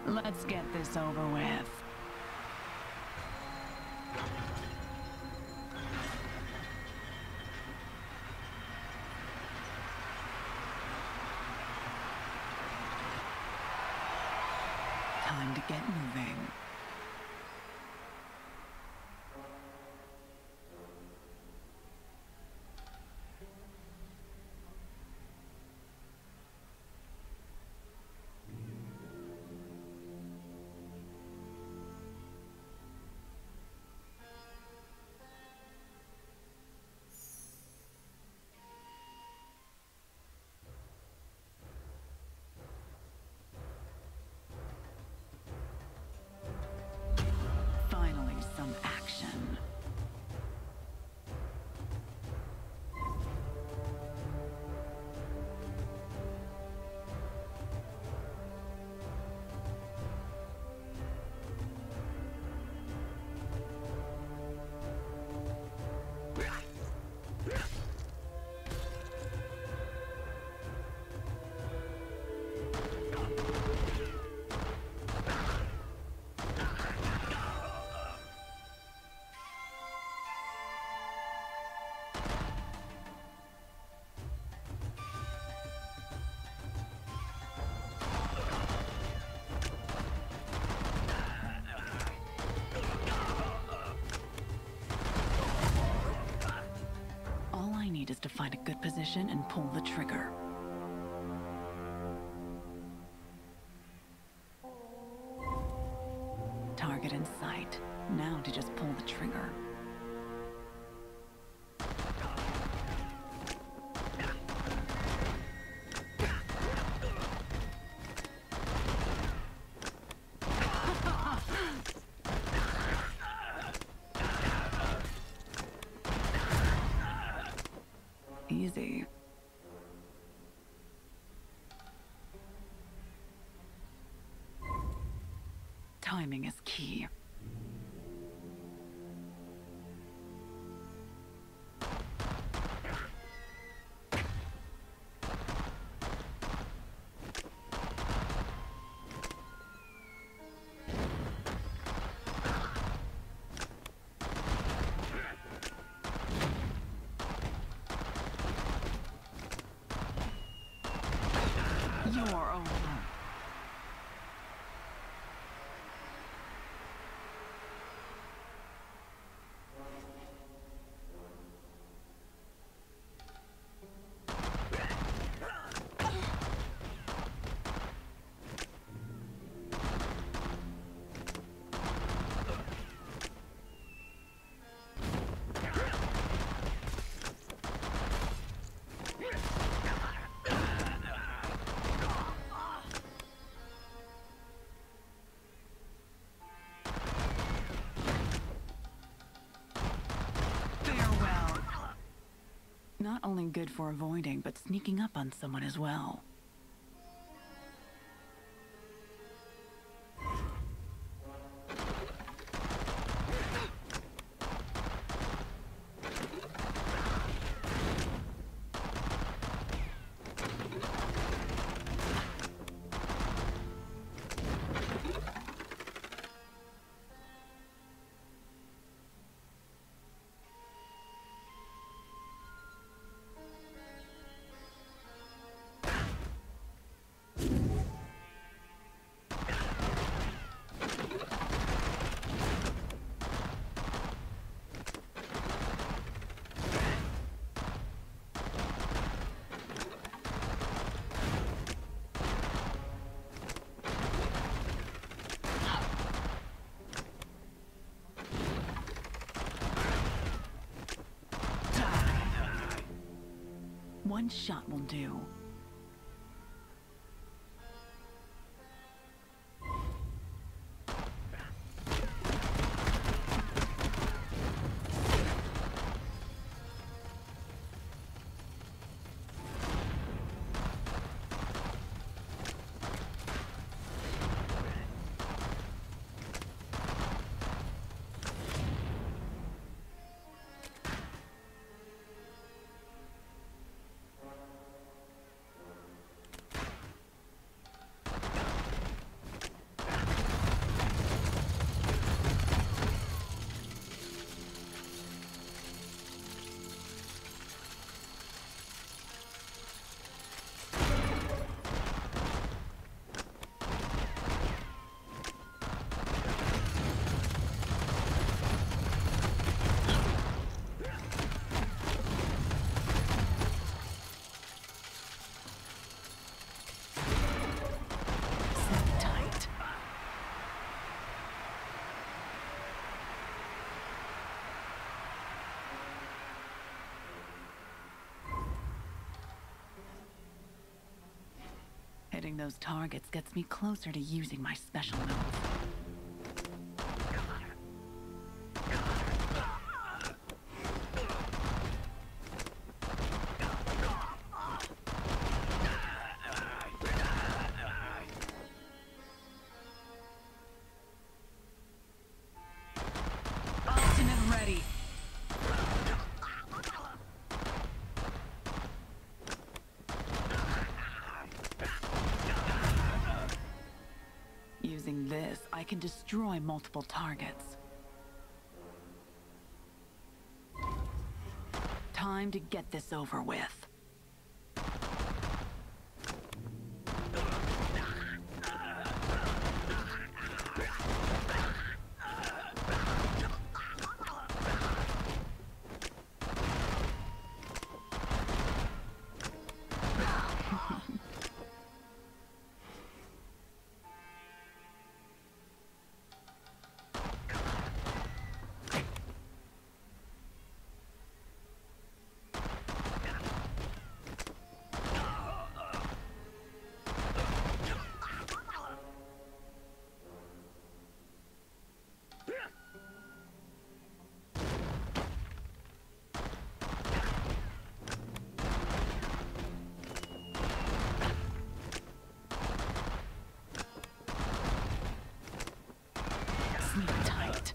Let's get this over with. Time to get moving. Finally, some action. All I need is to find a good position and pull the trigger. Target in sight. Now to just pull the trigger. Easy. Timing is key. You're over. Not only good for avoiding, but sneaking up on someone as well. One shot will do. Hitting those targets gets me closer to using my special moves. Ultimate ready. Using this, I can destroy multiple targets. Time to get this over with. Sleep tight.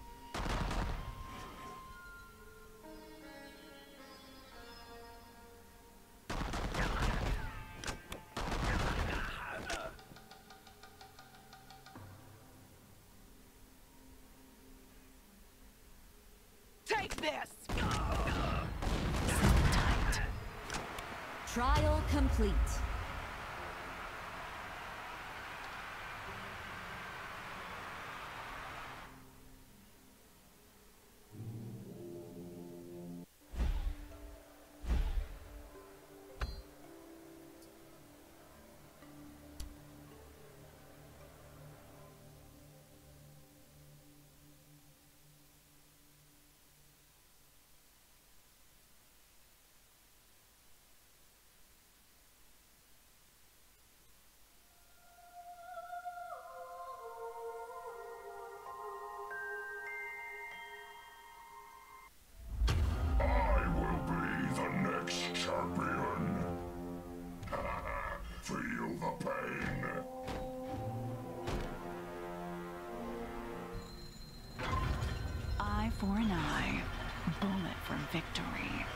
Take this! Sleep tight. Trial complete. I will be the next champion. Feel the pain. Eye for an eye. Bullet for victory.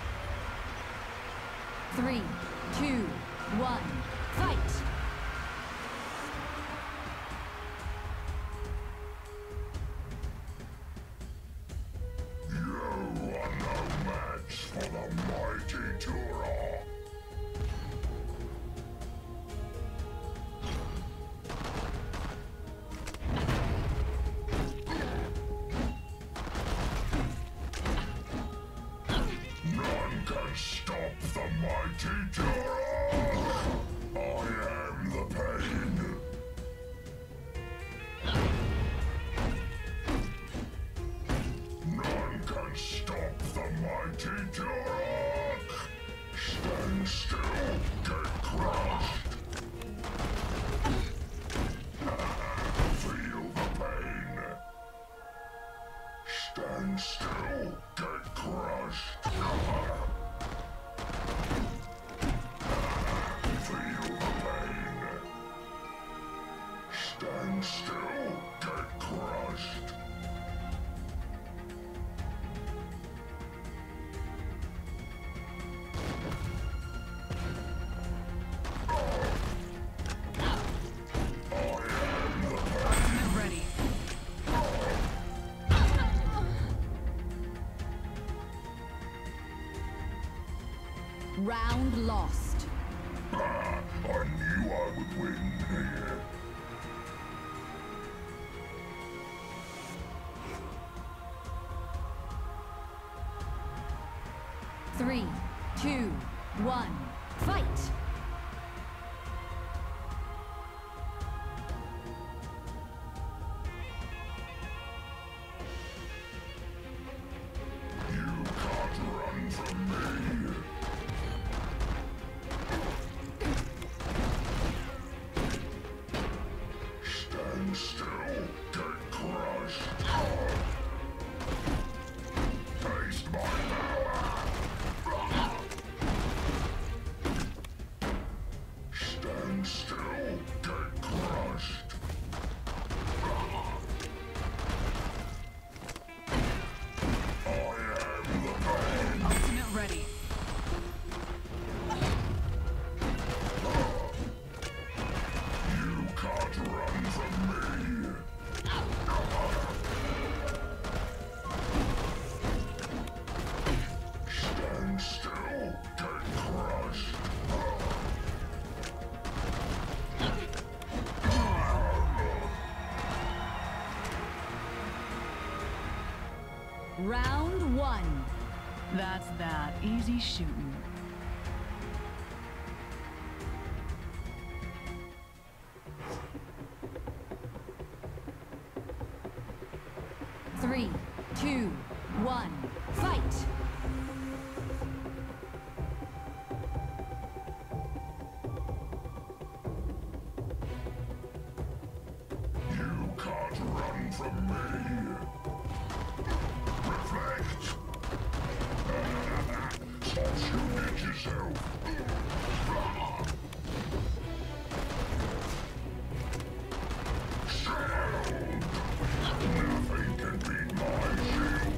3, 2, 1, fight! You are no match for the mighty Tura. None can stop the mighty Tura. I am the pain. None can stop the mighty Turok! Stand still, get crushed! Feel the pain! Stand still, get crushed! Feel the pain! Stand still, get crushed! Ultimate ready. Round lost. I knew I would win here. Three, two, one, fight! You can't run from me. Stand still, get crushed. I am the pain. Ultimate ready. You can't run from me. Stand still, get crushed. Round one. That's that. Easy shooting. Three, two, one, fight! You can't run from me. Reflect. Thought you did yourself. Shield. Nothing can beat my shield.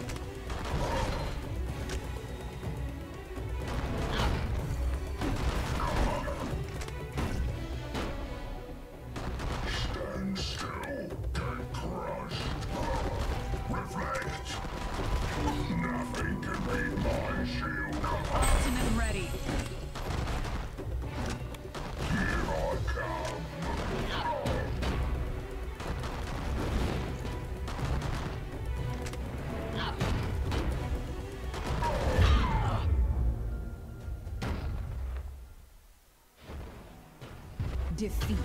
Stand still, get crushed. Reflect. Nothing can beat my shield. Ultimate ready. Here I come. Defeat.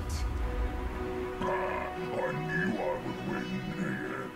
I knew I would win here.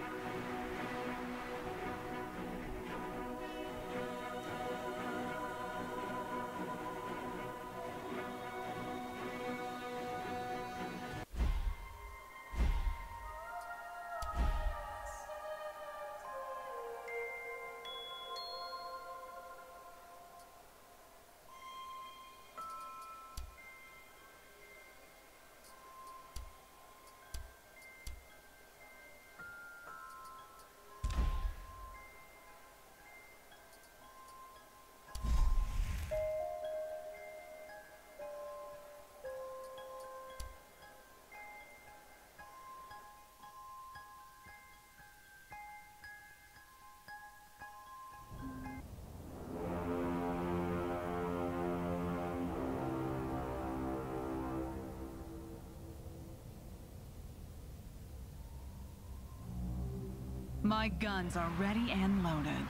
My guns are ready and loaded.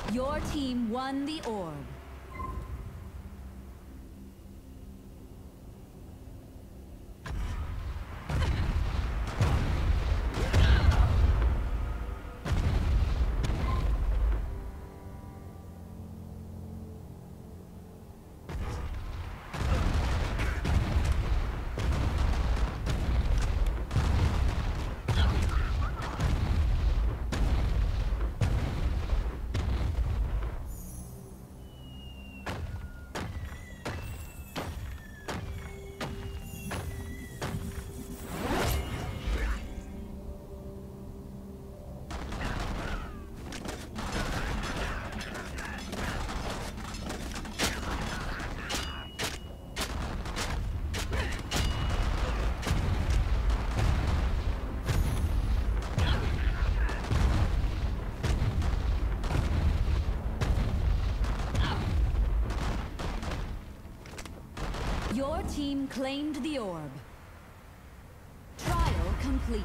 Your team won the orb. Your team claimed the orb. Trial complete.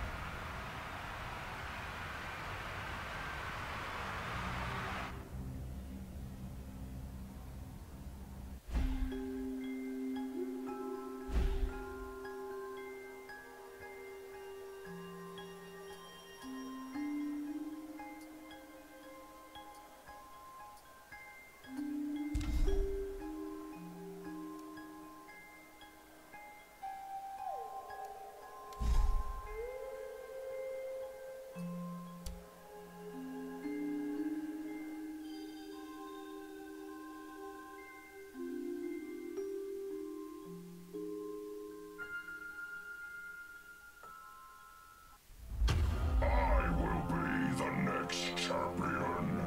I will be the next champion.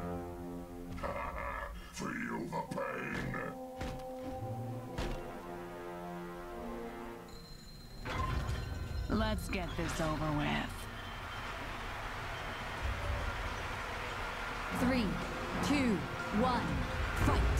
Feel the pain. Let's get this over with. 3, 2, 1, fight!